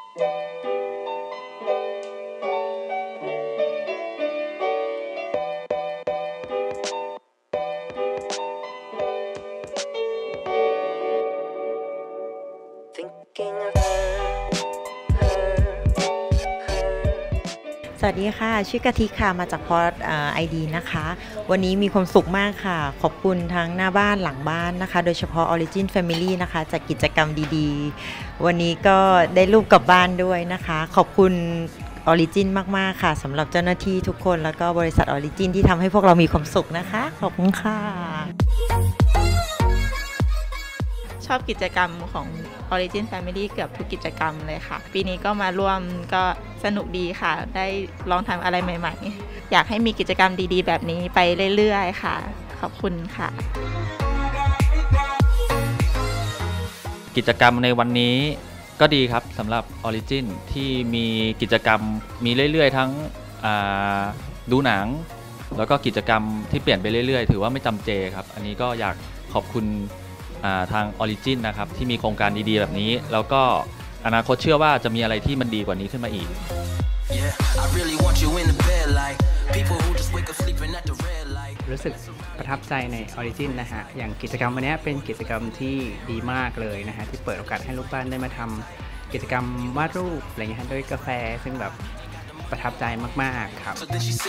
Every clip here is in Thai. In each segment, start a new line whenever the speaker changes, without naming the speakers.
สวัสดีค่ะชื่อกะทิค่ะมาจากพอร์ตID นะคะวันนี้มีความสุขมากค่ะขอบคุณทั้งหน้าบ้านหลังบ้านนะคะโดยเฉพาะ Origin Family นะคะจากกิจกรรมดีๆวันนี้ก็ได้รูปกลับบ้านด้วยนะคะขอบคุณ Origin มากๆค่ะสำหรับเจ้าหน้าที่ทุกคนแล้วก็บริษัท Origin ที่ทำให้พวกเรามีความสุขนะคะขอบคุณค่ะ
ชอบกิจกรรมของ Origin Family เกือบทุกกิจกรรมเลยค่ะปีนี้ก็มาร่วมก็สนุกดีค่ะได้ลองทำอะไรใหม่ๆอยากให้มีกิจกรรมดีๆแบบนี้ไปเรื่อยๆค่ะขอบคุณค่ะ
กิจกรรมในวันนี้ก็ดีครับสำหรับ Origin ที่มีกิจกรรมมีเรื่อยๆทั้งดูหนังแล้วก็กิจกรรมที่เปลี่ยนไปเรื่อยๆถือว่าไม่จำเจครับอันนี้ก็อยากขอบคุณทาง Origin นะครับที่มีโครงการดีๆแบบนี้แล้วก็อนาคตเชื่อว่าจะมีอะไรที่มันดีกว่านี้ขึ้นมาอีก
รู้สึกประทับใจใน Origin นะฮะอย่างกิจกรรมวันนี้เป็นกิจกรรมที่ดีมากเลยนะฮะที่เปิดโอกาสให้ลูกบ้านได้มาทำกิจกรรมวาดรูปอะไรเงี้ยด้วยกาแฟซึ่งแบบประทับใจมากๆครับ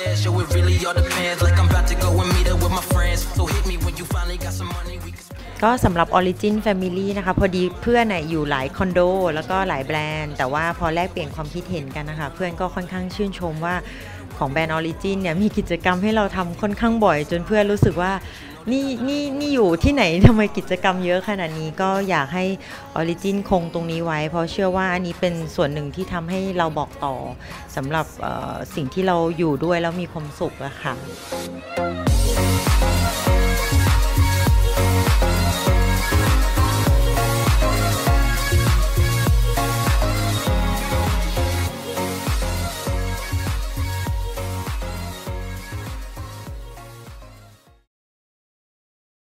ก็สำหรับ Origin Family นะคะพอดีเพื่อนอยู่หลายคอนโดแล้วก็หลายแบรนด์แต่ว่าพอแลกเปลี่ยนความคิดเห็นกันนะคะเพื่อนก็ค่อนข้างชื่นชมว่าของแบรนด์ Origin เนี่ยมีกิจกรรมให้เราทำค่อนข้างบ่อยจนเพื่อนรู้สึกว่านี่อยู่ที่ไหนทำไมกิจกรรมเยอะขนาดนี้ก็อยากให้ Origin คงตรงนี้ไว้เพราะเชื่อว่าอันนี้เป็นส่วนหนึ่งที่ทำให้เราบอกต่อสำหรับสิ่งที่เราอยู่ด้วยแล้วมีความสุขอะค่ะ